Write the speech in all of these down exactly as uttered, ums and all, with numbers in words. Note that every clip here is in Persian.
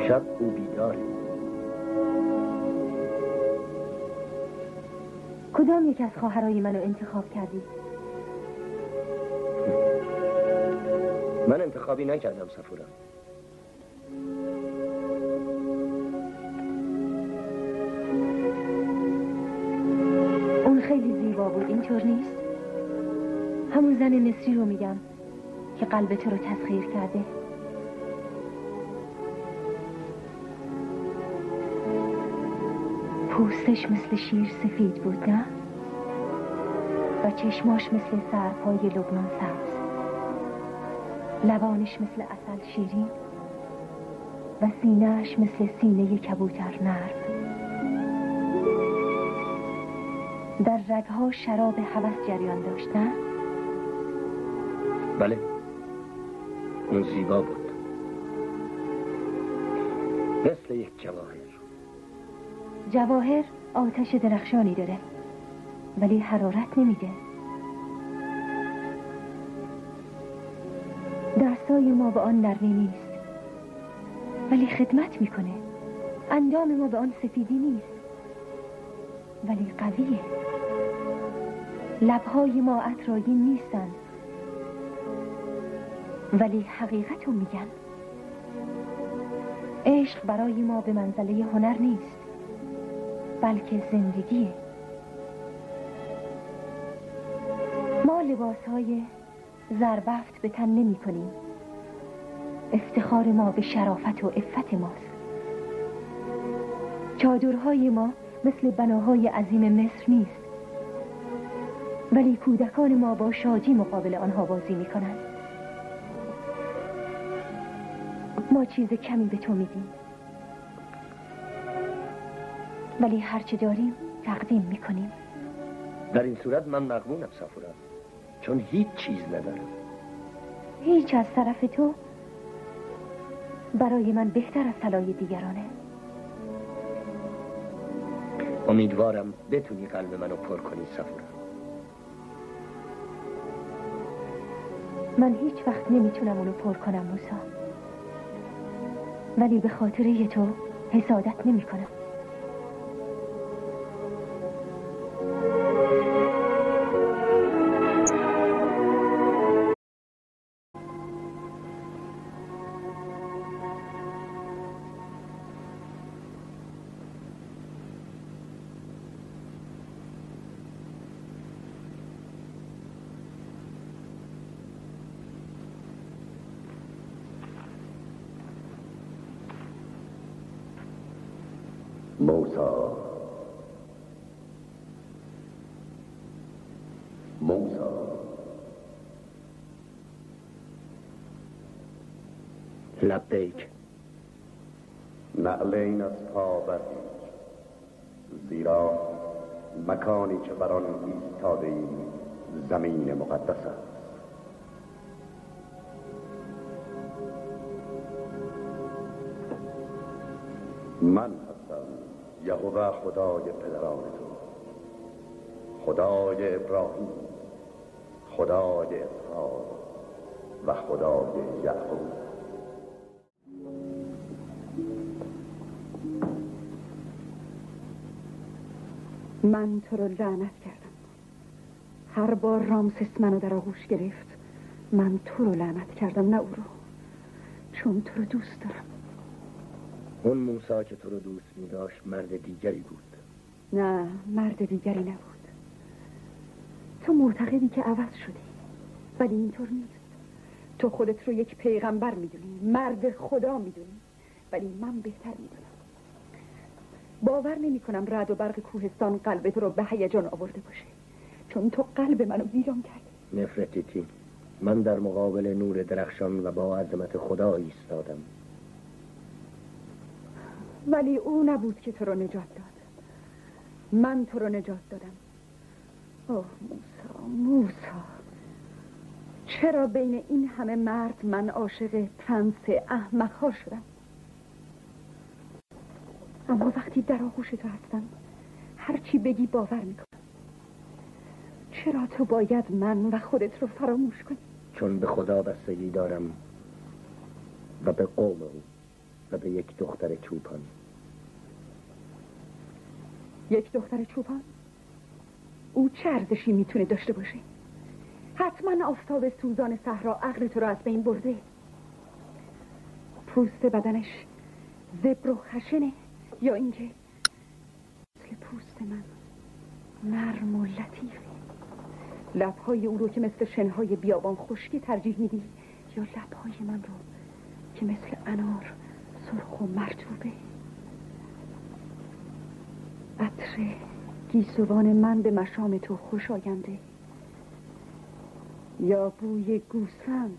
امشب او بیداره. کدام یک از خواهرای منو انتخاب کردی؟ من انتخابی نکردم صفورا. اون خیلی زیبا بود، اینطور نیست؟ همون زن مصری رو میگم که قلب تو رو تسخیر کرده. پوستش مثل شیر سفید بود، نه؟ و چشماش مثل سرپای لبنان سبز، لبانش مثل عسل شیرین و سینه‌اش مثل سینه کبوتر نرم. در رگها شراب هوس جریان داشت، نه؟ بله، اون زیبا بود، مثل یک جواهر. جواهر آتش درخشانی داره ولی حرارت نمیده. دستای ما به آن نرمی نیست ولی خدمت میکنه. اندام ما به آن سفیدی نیست ولی قویه. لبهای ما عطرآگین نیستن ولی حقیقتو میگن. عشق برای ما به منزله هنر نیست بلکه زندگیه. ما لباسهای زربفت به تن نمی کنیم. افتخار ما به شرافت و عفت ماست. چادرهای ما مثل بناهای عظیم مصر نیست ولی کودکان ما با شادی مقابل آنها بازی می کنند. ما چیز کمی به تو میدیم ولی هرچه داریم تقدیم می کنیم. در این صورت من مغبونم صفورا، چون هیچ چیز ندارم. هیچ از طرف تو برای من بهتر از طلای دیگرانه. امیدوارم بتونی قلب منو پر کنی صفورا. من هیچ وقت نمیتونم اونو پر کنم موسا، ولی به خاطره تو حسادت نمی کنم. موسا موسا لبیک. نعلین از پا بردید، زیرا مکانی که بر آن ایستاده ای زمین مقدس است. من هستم یهوه خدای پدران تو، خدای ابراهیم، خدای اسحاق و خدای یعقوب. من تو رو لعنت کردم. هر بار رامسس منو در آغوش گرفت من تو رو لعنت کردم نه او رو، چون تو رو دوست دارم. اون موسی که تو رو دوست می داشت مرد دیگری بود. نه، مرد دیگری نبود. تو معتقدی که عوض شدی ولی اینطور نیست. تو خودت رو یک پیغمبر میدونی، مرد خدا میدونی، ولی من بهتر میدونم. باور نمی کنم رعد و برق کوهستان قلب تو رو به هیجان آورده باشه، چون تو قلب منو ویران کردی. نفرتیتی، من در مقابل نور درخشان و با عظمت خدا ایستادم. ولی او نبود که تو رو نجات داد، من تو رو نجات دادم. اوه موسی، موسی، چرا بین این همه مرد من عاشق پرنس احمق‌ها شدم؟ اما وقتی در آغوش تو هستم هر چی بگی باور میکنم. چرا تو باید من و خودت رو فراموش کنی؟ چون به خدا بستگی دارم و به قوم او. و به یک دختر چوپان. یک دختر چوپان؟ او چه ارزشی میتونه داشته باشه؟ حتما آفتاب سوزان صحرا عقل تو رو از بین برده. پوست بدنش زبر و خشنه، یا اینکه مثل پوست من نرم و لطیفه؟ لبهای او رو که مثل شنهای بیابان خشکی ترجیح میدی، یا لبهای من رو که مثل انار سرخ و مرطوبه؟ عطر گیسوان من به مشام تو خوش آینده، یا بوی گوسفند؟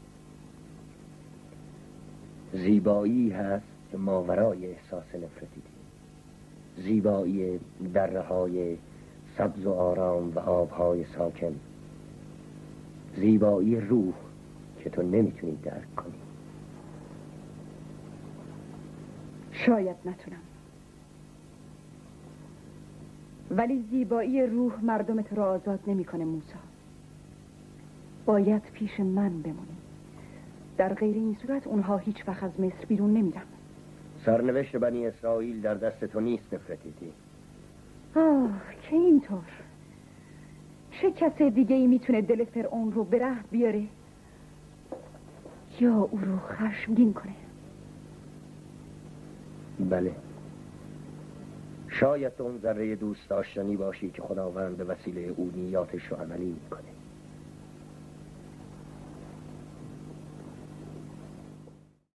زیبایی هست که ماورای احساس نفرتی دید. زیبایی دره‌های سبز و آرام و آبهای ساکن. زیبایی روح که تو نمیتونی درک کنی. شاید نتونم، ولی زیبایی روح مردم تو را آزاد نمیکنه موسی. باید پیش من بمونی. در غیر این صورت اونها هیچ وقت از مصر بیرون نمیرن. سرنوشت بنی اسرائیل در دست تو نیست نفرتیتی. آه که اینطور. چه کس دیگه ای میتونه دل فرعون رو به رحم بیاره یا او رو خشمگین کنه؟ بله، شاید اون ذره دوست داشتنی باشی که خداوند به وسیله او نیاتش رو عملی میکنه.